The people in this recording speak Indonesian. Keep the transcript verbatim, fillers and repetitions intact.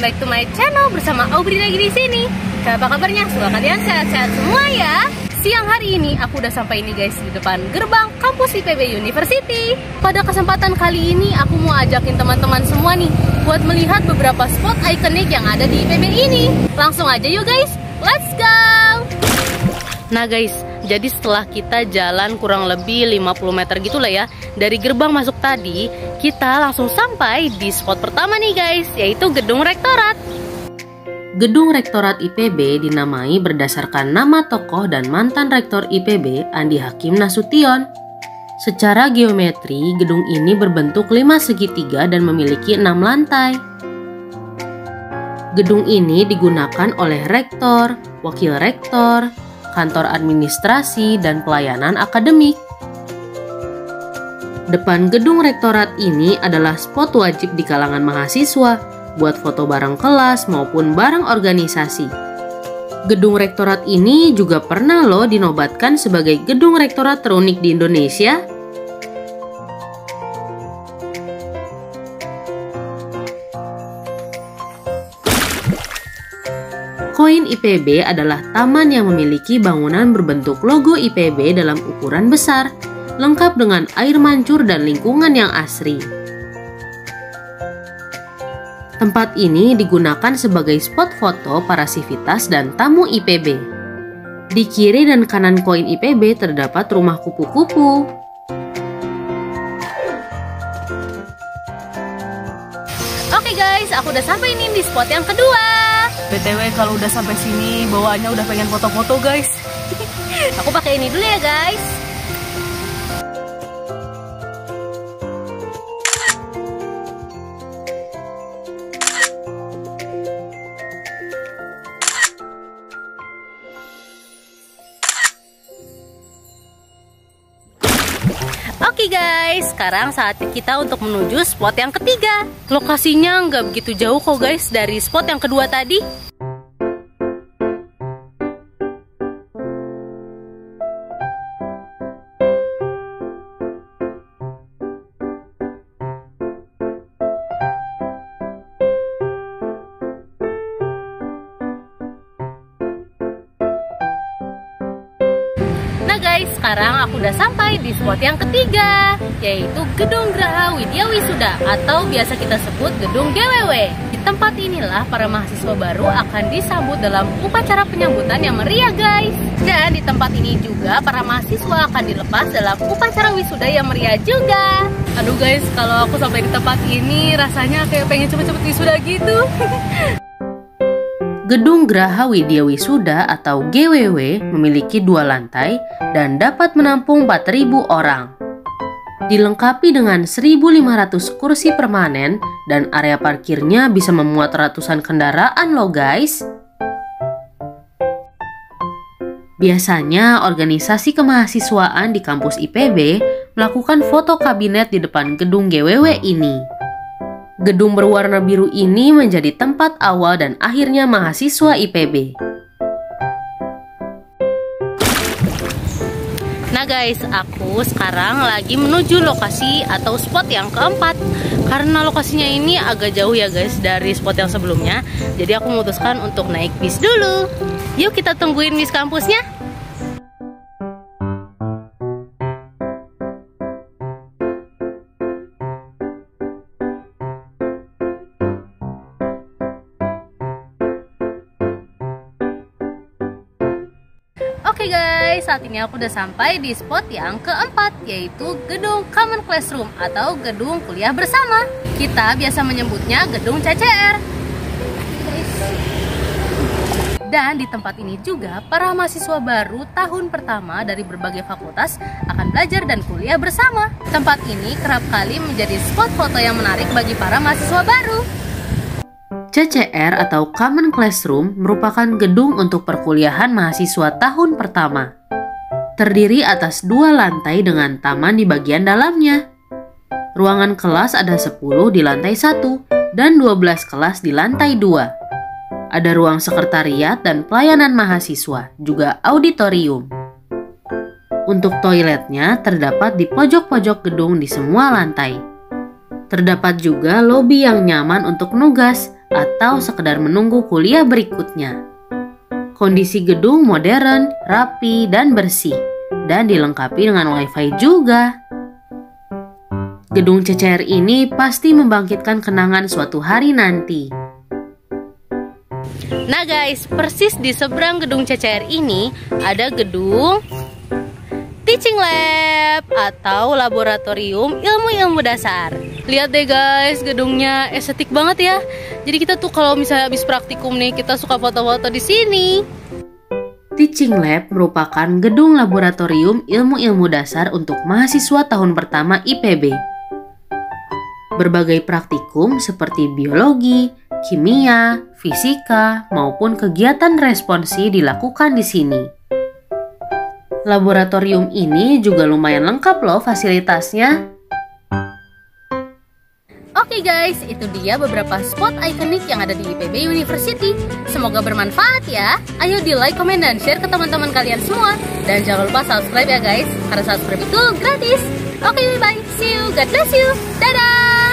back to my channel bersama Aubrey lagi di sini. Apa kabarnya? Semoga kalian sehat-sehat semua ya. Siang hari ini aku udah sampai nih guys di depan gerbang kampus I P B University. Pada kesempatan kali ini aku mau ajakin teman-teman semua nih buat melihat beberapa spot ikonik yang ada di I P B ini. Langsung aja yuk guys, let's go. Nah guys, jadi setelah kita jalan kurang lebih lima puluh meter gitu lah ya dari gerbang masuk tadi, kita langsung sampai di spot pertama nih guys, yaitu Gedung Rektorat. Gedung Rektorat I P B dinamai berdasarkan nama tokoh dan mantan rektor I P B, Andi Hakim Nasution. Secara geometri, gedung ini berbentuk lima segitiga dan memiliki enam lantai. Gedung ini digunakan oleh rektor, wakil rektor, kantor administrasi, dan pelayanan akademik. Depan gedung rektorat ini adalah spot wajib di kalangan mahasiswa buat foto bareng kelas maupun bareng organisasi. Gedung rektorat ini juga pernah loh dinobatkan sebagai gedung rektorat terunik di Indonesia. Koin I P B adalah taman yang memiliki bangunan berbentuk logo I P B dalam ukuran besar, lengkap dengan air mancur dan lingkungan yang asri. Tempat ini digunakan sebagai spot foto para sivitas dan tamu I P B. Di kiri dan kanan koin I P B terdapat rumah kupu-kupu. Oke guys, aku udah sampai nih di spot yang kedua. B T W kalau udah sampai sini bawaannya udah pengen foto-foto guys. Aku pakai ini dulu ya guys. Oke guys, sekarang saatnya kita untuk menuju spot yang ketiga. Lokasinya nggak begitu jauh kok guys dari spot yang kedua tadi. Nah guys, sekarang aku udah sampai di spot yang ketiga, yaitu Gedung Graha Widya Wisuda atau biasa kita sebut Gedung G W W. Di tempat inilah para mahasiswa baru akan disambut dalam upacara penyambutan yang meriah guys. Dan di tempat ini juga para mahasiswa akan dilepas dalam upacara wisuda yang meriah juga. Aduh guys, kalau aku sampai di tempat ini rasanya kayak pengen cepet-cepet wisuda gitu. Gedung Graha Widya Wisuda atau G W W memiliki dua lantai dan dapat menampung empat ribu orang. Dilengkapi dengan seribu lima ratus kursi permanen dan area parkirnya bisa memuat ratusan kendaraan loh guys. Biasanya organisasi kemahasiswaan di kampus I P B melakukan foto kabinet di depan gedung G W W ini. Gedung berwarna biru ini menjadi tempat awal dan akhirnya mahasiswa I P B. Nah guys, aku sekarang lagi menuju lokasi atau spot yang keempat. Karena lokasinya ini agak jauh ya guys dari spot yang sebelumnya, jadi aku memutuskan untuk naik bis dulu. Yuk kita tungguin bis kampusnya. Oke guys, saat ini aku udah sampai di spot yang keempat, yaitu Gedung Common Classroom atau Gedung Kuliah Bersama. Kita biasa menyebutnya Gedung C C R. Dan di tempat ini juga para mahasiswa baru tahun pertama dari berbagai fakultas akan belajar dan kuliah bersama. Tempat ini kerap kali menjadi spot foto yang menarik bagi para mahasiswa baru. C C R atau Common Classroom merupakan gedung untuk perkuliahan mahasiswa tahun pertama. Terdiri atas dua lantai dengan taman di bagian dalamnya. Ruangan kelas ada sepuluh di lantai satu dan dua belas kelas di lantai dua. Ada ruang sekretariat dan pelayanan mahasiswa, juga auditorium. Untuk toiletnya terdapat di pojok-pojok gedung di semua lantai. Terdapat juga lobi yang nyaman untuk nugas atau sekedar menunggu kuliah berikutnya. Kondisi gedung modern, rapi, dan bersih, dan dilengkapi dengan wifi juga. Gedung C C R ini pasti membangkitkan kenangan suatu hari nanti. Nah guys, persis di seberang gedung C C R ini ada gedung Teaching Lab atau Laboratorium Ilmu-Ilmu Dasar. Lihat deh guys, gedungnya estetik banget ya. Jadi kita tuh kalau misalnya habis praktikum nih, kita suka foto-foto di sini. Teaching Lab merupakan gedung laboratorium ilmu-ilmu dasar untuk mahasiswa tahun pertama I P B. Berbagai praktikum seperti biologi, kimia, fisika, maupun kegiatan responsi dilakukan di sini. Laboratorium ini juga lumayan lengkap loh fasilitasnya. Oke guys, itu dia beberapa spot ikonik yang ada di I P B University. Semoga bermanfaat ya. Ayo di like, komen, dan share ke teman-teman kalian semua. Dan jangan lupa subscribe ya guys, karena subscribe itu gratis. Oke, bye-bye. See you. God bless you. Dadah.